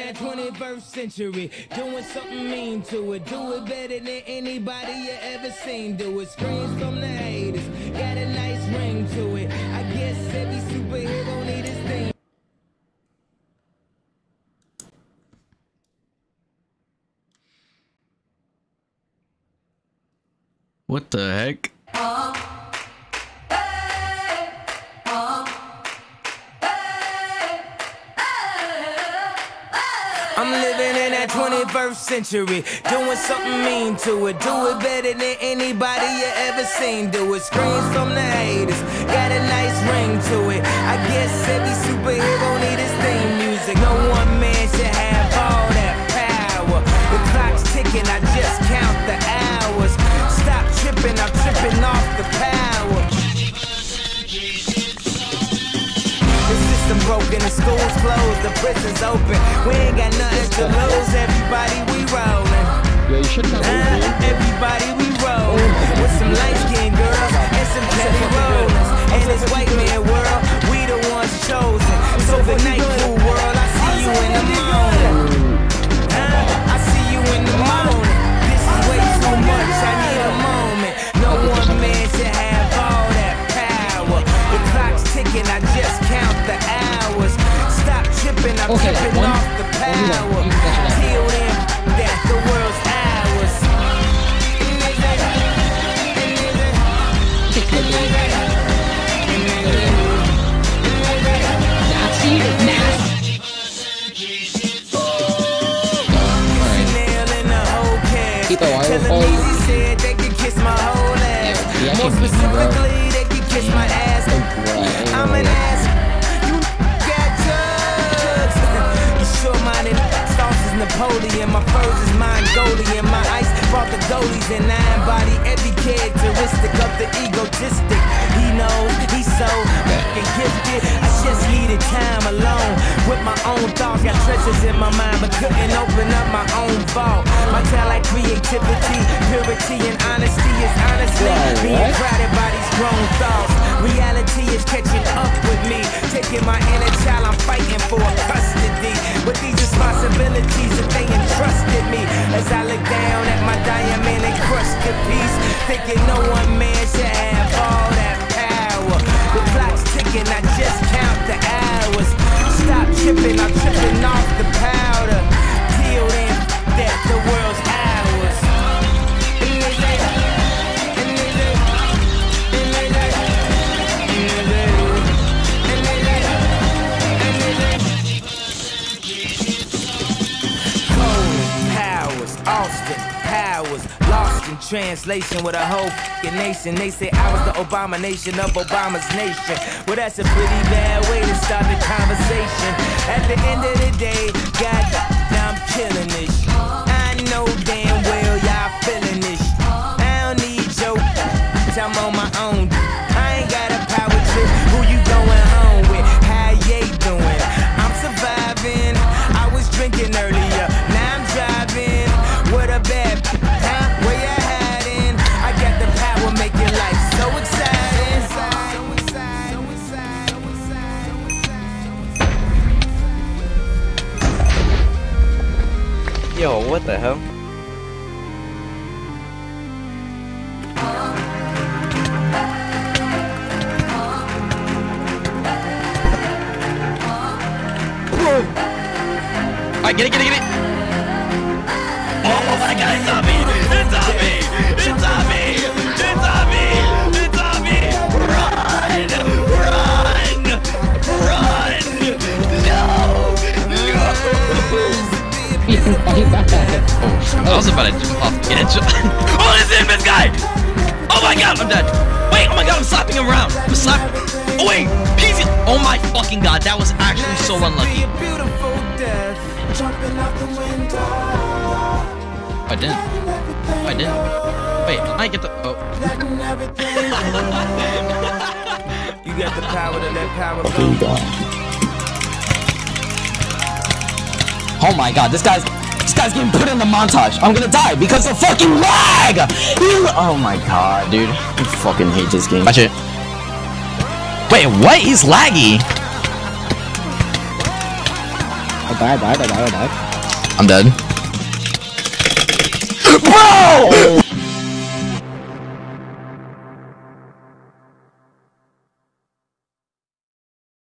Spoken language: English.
that 21st century, doing something mean to it. Do it better than anybody you ever seen. Do it. Screams from the haters, got a nice ring to it. I guess every superhero need his thing. What the heck? I'm living in that 21st century, doing something mean to it. Do it better than anybody you ever seen. Do it. Screams from the haters, got a nice ring to it. I guess every superhero need his theme music. No one man should have all that power. The clock's ticking, I just count the hours. Stop tripping, I'm tripping off the power. The system broken, the school's closed, the prison's open. We ain't got nothing to lose, everybody we rollin'. Yeah, you should have everybody we rollin'. With some light-skinned girls and some petty rollers. In this white man world, we the ones chosen. So good night, cool world, I see you in the morning. I see you in the morning. This is way too much, I need a moment. No one man should have all that power. The clock's ticking, I just count the hours. Stop tripping, I'm tripping off the power. Till then, that the world's ours. Telling me he said they could kiss my whole ass. More specifically, they could kiss my ass. I'm an ass. You got drugs. You sure-minded sauce is Napoleon. My furs is Mongolian. My ice brought the goalies and I embody every characteristic of the egotistic. He knows he's so fucking gifted. I just needed time alone with my own thoughts. Got treasures in my mind, but couldn't open up my own vault. My talent, creativity, purity, and honesty is honestly being crowded by these grown thoughts. Reality is catching up with me, taking my inner child. I'm fighting for custody with these responsibilities that they entrusted me. As I look down at my diamond and crusted piece, thinking no one man should have all that power. The clock's ticking, I just count the hours. Stop tripping, I'm tripping off the powder. Till then, that the world's ours. Austin Powers, lost in translation with a whole f***ing nation. They say I was the abomination of Obama's nation. Well, that's a pretty bad way to start the conversation. At the end of the day, God, I'm killing this. I know damn well y'all feeling this. I don't need your I'm on my own. I ain't got a power trip. Who you going home with? How you doing? I'm surviving. I was drinking earlier. Now I'm driving. What a bad, huh? Where you hiding? I got the power, make your life so exciting. Yo, what the hell? Alright, get it! Oh my god, it's on me! It's on me! It's on me! It's on me! It's on me! Run! No! I was about to jump off the edge. Oh, this is this guy! Oh my god, I'm dead! Wait, oh my god, I'm slapping him around! I'm slapping. Oh wait! He's. Oh my fucking god, that was actually so unlucky. I didn't. Wait, I get the. Oh. You got the power to let power go. Oh my god, this guy's getting put in the montage. I'm gonna die because of fucking lag! Oh my god, dude. I fucking hate this game. Watch it. Wait, what? He's laggy. I died. I'm dead. Bro!